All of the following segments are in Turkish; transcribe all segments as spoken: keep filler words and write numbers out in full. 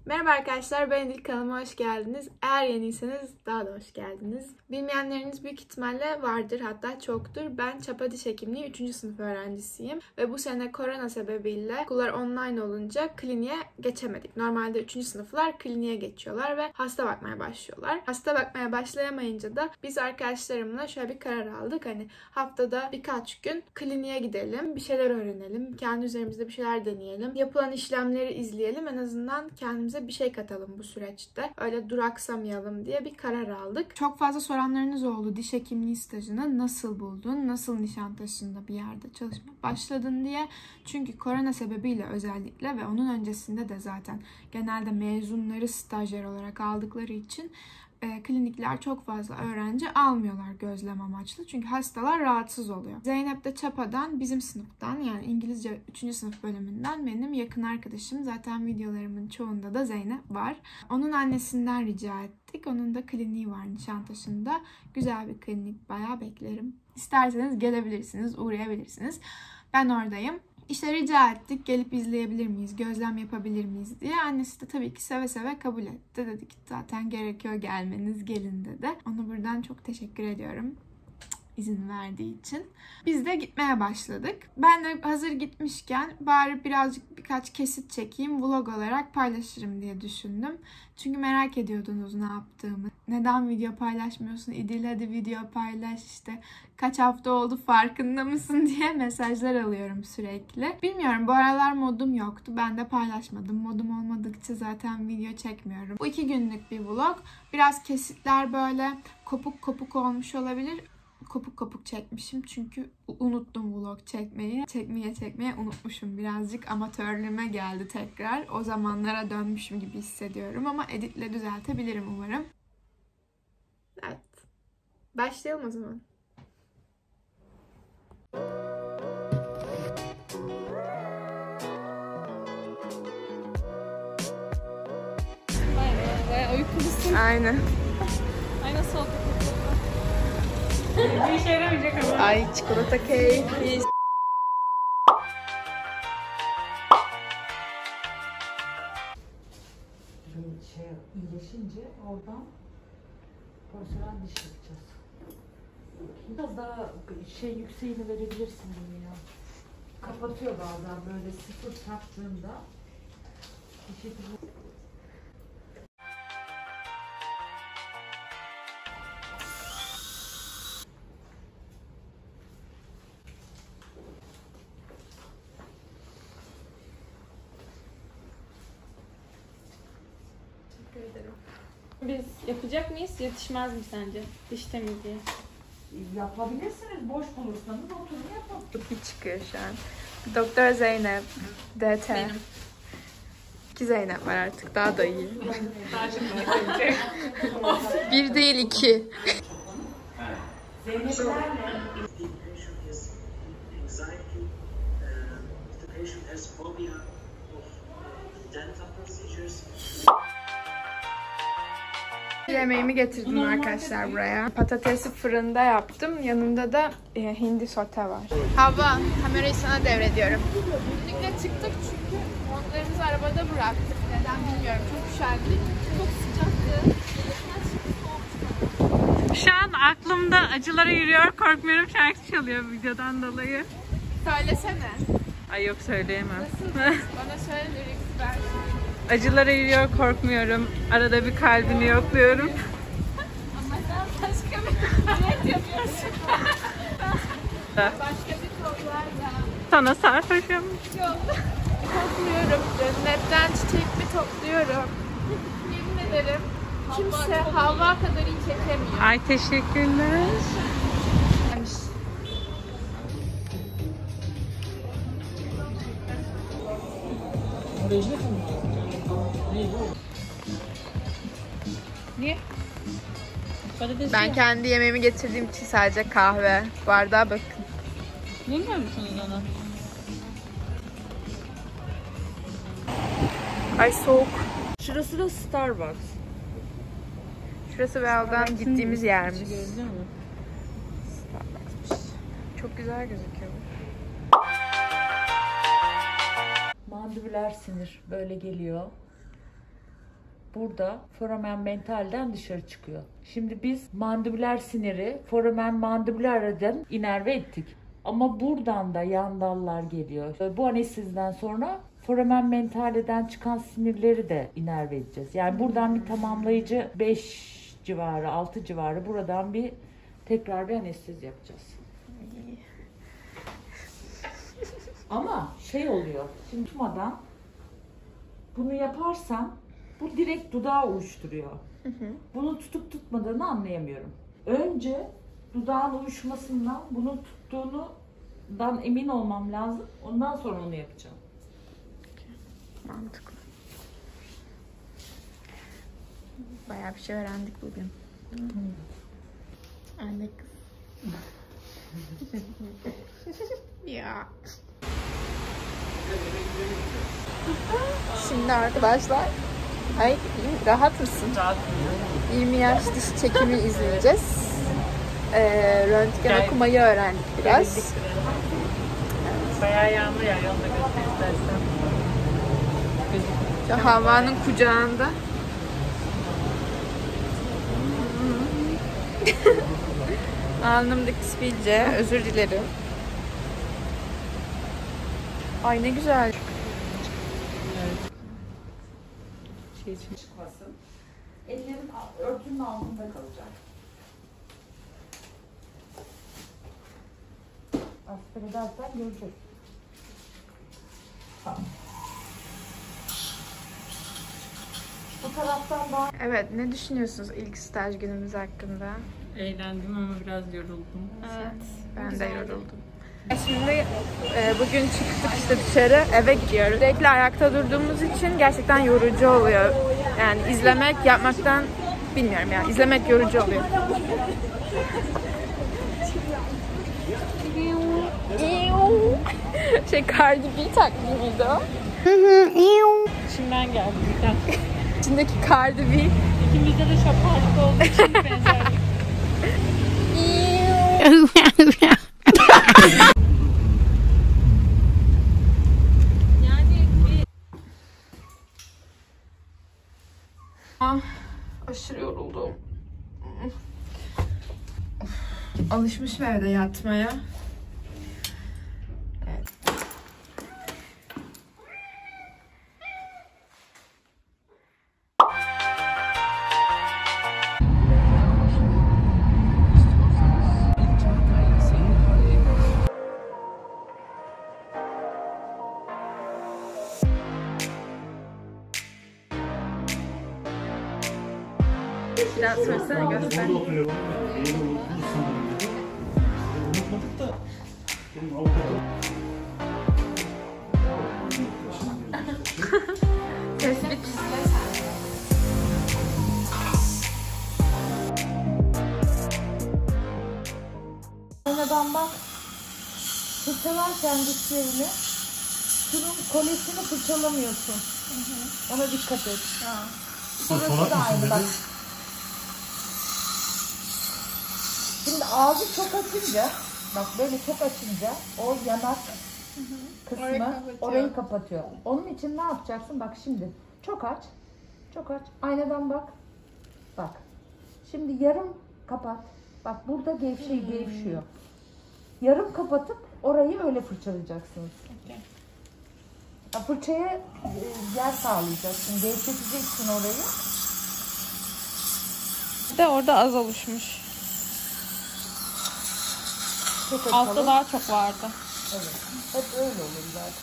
Merhaba arkadaşlar, ben Edil, kanalıma hoş geldiniz. Eğer yeniyseniz daha da hoş geldiniz. Bilmeyenleriniz büyük ihtimalle vardır, hatta çoktur. Ben Çapa Diş Hekimliği üçüncü sınıf öğrencisiyim. Ve bu sene korona sebebiyle okullar online olunca kliniğe geçemedik. Normalde üçüncü sınıflar kliniğe geçiyorlar ve hasta bakmaya başlıyorlar. Hasta bakmaya başlayamayınca da biz arkadaşlarımla şöyle bir karar aldık. Hani haftada birkaç gün kliniğe gidelim, bir şeyler öğrenelim, kendi üzerimizde bir şeyler deneyelim, yapılan işlemleri izleyelim, en azından kendimize bir şey katalım bu süreçte. Öyle duraksamayalım diye bir karar aldık. Çok fazla soranlarınız oldu. Diş hekimliği stajını nasıl buldun? Nasıl Nişantaşı'nda bir yerde çalışmaya başladın diye. Çünkü korona sebebiyle özellikle ve onun öncesinde de zaten genelde mezunları stajyer olarak aldıkları için E, klinikler çok fazla öğrenci almıyorlar gözlem amaçlı. Çünkü hastalar rahatsız oluyor. Zeynep de Çapa'dan, bizim sınıftan, yani İngilizce üçüncü sınıf bölümünden benim yakın arkadaşım. Zaten videolarımın çoğunda da Zeynep var. Onun annesinden rica ettik. Onun da kliniği var Nişantaşı'nda. Güzel bir klinik. Bayağı beklerim. İsterseniz gelebilirsiniz, uğrayabilirsiniz. Ben oradayım. İşte rica ettik, gelip izleyebilir miyiz, gözlem yapabilir miyiz diye. Annesi de tabii ki seve seve kabul etti. Dedi ki zaten gerekiyor gelmeniz, gelin dedi. Ona buradan çok teşekkür ediyorum izin verdiği için. Biz de gitmeye başladık. Ben de hazır gitmişken bari birazcık birkaç kesit çekeyim, vlog olarak paylaşırım diye düşündüm. Çünkü merak ediyordunuz ne yaptığımı. Neden video paylaşmıyorsun? İdil hadi video paylaş, işte kaç hafta oldu farkında mısın diye mesajlar alıyorum sürekli. Bilmiyorum, bu aralar modum yoktu. Ben de paylaşmadım. Modum olmadıkça zaten video çekmiyorum. Bu iki günlük bir vlog. Biraz kesitler böyle kopuk kopuk olmuş olabilir. Kopuk kopuk çekmişim çünkü unuttum vlog çekmeyi. Çekmeye çekmeye unutmuşum. Birazcık amatörlüğüme geldi tekrar. O zamanlara dönmüşüm gibi hissediyorum ama editle düzeltebilirim umarım. Evet. Başlayalım o zaman. Bayağı bayağı uykulusun. Aynen. Ay nasıl oldu? Bir işe yaramayacak ama. Ay çikolata cake. Şey iyileşince oradan porselen diş yapacağız. Biraz daha şey yükseğini verebilirsin bunu ya. Kapatıyor bazen böyle sıfır taktığında dişi gibi. Biz yapacak mıyız? Yetişmez mi sence? Diş temizliği. Yapabilirsiniz. Boş bulursanız oturun yapın. Bir çıkıyor şu an. Doktor Zeynep. D T. Benim. İki Zeynep var artık. Daha da iyi. Daha çok merak edecek. Bir değil iki. Zeynep'lerle Yemeğimi getirdim arkadaşlar buraya. Patatesi fırında yaptım. Yanında da e, hindi sote var. Hava, kamerayı sana devrediyorum. Birlikte çıktık çünkü montlarımızı arabada bıraktık. Neden bilmiyorum. Çok üşendik. Çok sıcaktı. Şu an aklımda Acılara Yürüyor Korkmuyorum şarkısı çalıyor videodan dolayı. Söylesene. Ay yok söyleyemem. Nasıl? Bana söyle lyrics ver. Acılara yürüyor korkmuyorum. Arada bir kalbini yokluyorum. Allah'tan başka bir düet yapıyorsun. Başka bir kollarla. Sana sarhoşum. Yolda korkmuyorum. Cennetten çiçek mi topluyorum? Yemin ederim kimse Havva kadar iyi çekemiyor. Ay teşekkürler. Niye? Patates Ben kendi yemeğimi getirdiğim için sadece kahve. Bardağa bakın. Yemiyor musunuz onu? Ay soğuk. Şurası da Starbucks. Şurası Well'dan gittiğimiz yermiş. Görünüyor mu? Starbucks'mış. Çok güzel gözüküyor. mandibüler sinir böyle geliyor. burada foramen mentalden dışarı çıkıyor. Şimdi biz mandibüler siniri foramen mandibülerden inerve ettik. Ama buradan da yan dallar geliyor. Bu anesteziden sonra foramen mentaleden çıkan sinirleri de inerve edeceğiz. Yani buradan bir tamamlayıcı beş civarı, altı civarı buradan bir tekrar bir anestezi yapacağız. Ama şey oluyor, şimdi tutmadan bunu yaparsam bu direkt dudağı uyuşturuyor. Hı hı. Bunu tutup tutmadığını anlayamıyorum. Önce dudağın uyuşmasından, bunu tuttuğundan emin olmam lazım. Ondan sonra onu yapacağım. Mantıklı. Bayağı bir şey öğrendik bugün. Hmm. Anne kız. Ya. Şimdi arkadaşlar, ay rahat mısın? Rahat. yirmi yaş diş çekimi izleyeceğiz. Ee, röntgen okumayı öğrendik biraz. Evet. Bayağı yağmur yağıyor, onu da göster istersen. Şu Havva'nın kucağında. Alnımdaki sivilce, özür dilerim. Ay ne güzel. Evet. Şey için çıkmasın. Ellerin örtünün altında kalacak. Aspire edersen görecek. Bu taraftan daha... Evet, ne düşünüyorsunuz ilk staj günümüz hakkında? Eğlendim ama biraz yoruldum. Evet, ben Güzeldi. de yoruldum. Şimdi e, bugün çıktık işte dışarı, eve gidiyoruz. Sürekli ayakta durduğumuz için gerçekten yorucu oluyor. Yani izlemek, yapmaktan bilmiyorum yani. İzlemek yorucu oluyor. Şey Cardi B taklidiydi o. İçimden geldi bir dakika. İçindeki Cardi B. İkimizde de şapkalık olduğu için benzerlik. Yani bir... Ah, aşırı yoruldum. Alışmışım evde yatmaya. Evet. Biraz söylesene göster. Tespit. Aynadan bak. Fırçalarken dişlerini şunun kolesini fırçalamıyorsun. Hı hı. Ona dikkat et. Ha. Burası da aynı bak. Şimdi ağzı çok açınca, bak böyle çok açınca o yanak hı hı. kısmı orayı kapatıyor. orayı kapatıyor. Onun için ne yapacaksın? Bak şimdi çok aç, çok aç. Aynadan bak, bak. Şimdi yarım kapat. Bak burada gevşeyi hmm. gevşiyor. Yarım kapatıp orayı öyle fırçalayacaksınız. Okay. Ya fırçaya yer sağlayacaksın, gevşeteceksin orayı. De orada az oluşmuş. Altta daha çok vardı. Evet. Hep öyle olur zaten.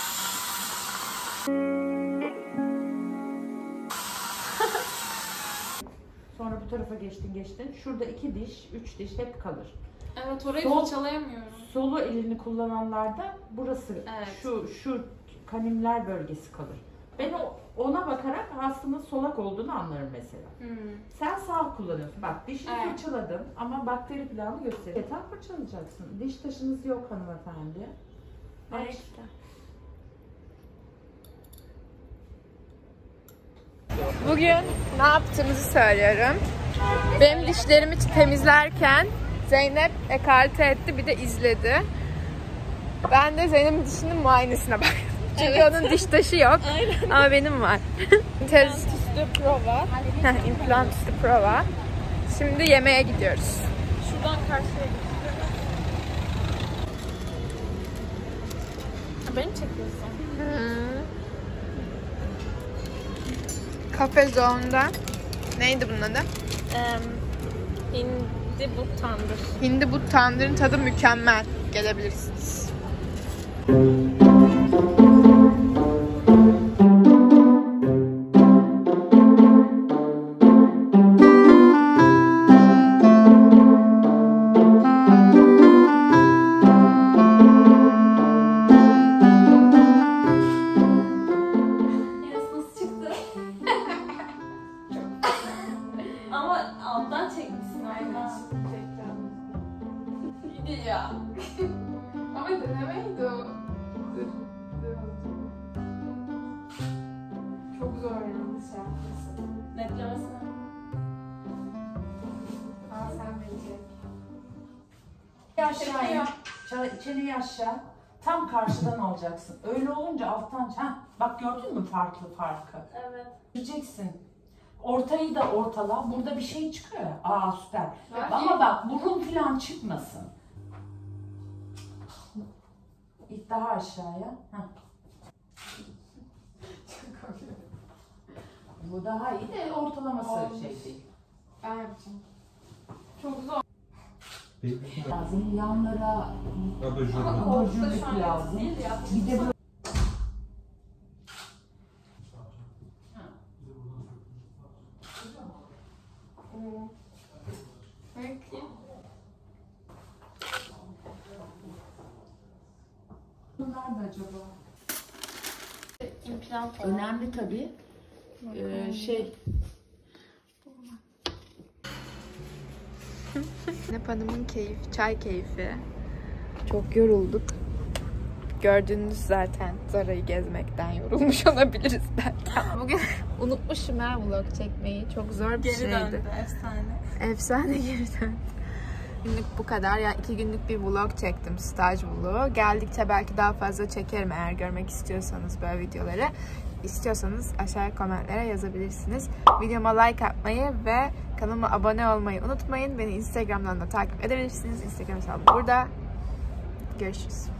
Sonra bu tarafa geçtin geçtin. Şurada iki diş, üç diş hep kalır. Evet, orayı Sol, fırçalayamıyorum. Solu elini kullananlarda burası, evet. şu şu kanimler bölgesi kalır. Ben o, ona bakarak hastanın solak olduğunu anlarım mesela. Hmm. Sen sağ kullanıyorsun. Bak dişini evet. fırçaladım ama bakteri planı gösteriyor. Yeter fırçalayacaksın. Diş taşınız yok hanımefendi. Evet. Bugün ne yaptığımızı söylüyorum. Benim dişlerimi temizlerken Zeynep ekalte etti, bir de izledi. Ben de Zeynep'in dişinin muayenesine baktım. Çünkü evet. onun diş taşı yok. Aynen. Ama benim var. Tez üstü prova. implant üstü prova. Şimdi yemeğe gidiyoruz. Şuradan karşıya gidiyoruz. Beni mi çekiyorsun? Cafe Zone'da. Neydi bunun adı? Um, hindi but tandır. Hindi but tandırın tadı mükemmel. Gelebilirsiniz. Ama alttan çekmişsin aynen. İyi ya. Ama denemeydi o. Çok zor yani şey yapması. Netlemesine. Aa sen verecek. Aşağı in. Çay- Çeneyi aşağı. Tam karşıdan alacaksın. Öyle olunca alttan... Heh, bak gördün mü farklı farkı? Evet. Göreceksin. Ortayı da ortala. Burada bir şey çıkıyor ya. Aa süper. Ya, Ama iyi. bak burun falan çıkmasın. İt daha aşağıya. Heh. Bu daha iyi de ortalaması Olmuş. şey değil. Ben yapacağım. Çok zor. Lazım yanlara Koltukta abajurluk şu an lazım. değil ya. Bir de böyle Peki. nerede acaba? İmplant olan. Önemli tabii. Ee, şey Zeynep Hanım'ın keyif, çay keyfi. Çok yorulduk. Gördüğünüz zaten Zara'yı gezmekten yorulmuş olabiliriz belki. Bugün unutmuşum ha vlog çekmeyi. Çok zor bir Geri şeydi. döndü efsane. Efsane geri döndü. Günlük bu kadar. Yani iki günlük bir vlog çektim. Staj vlogu. Geldikçe belki daha fazla çekerim eğer görmek istiyorsanız böyle videoları. İstiyorsanız aşağıya komentlere yazabilirsiniz. Videoma like atmayı ve kanalıma abone olmayı unutmayın. Beni Instagram'dan da takip edebilirsiniz. Instagram hesabım burada. Görüşürüz.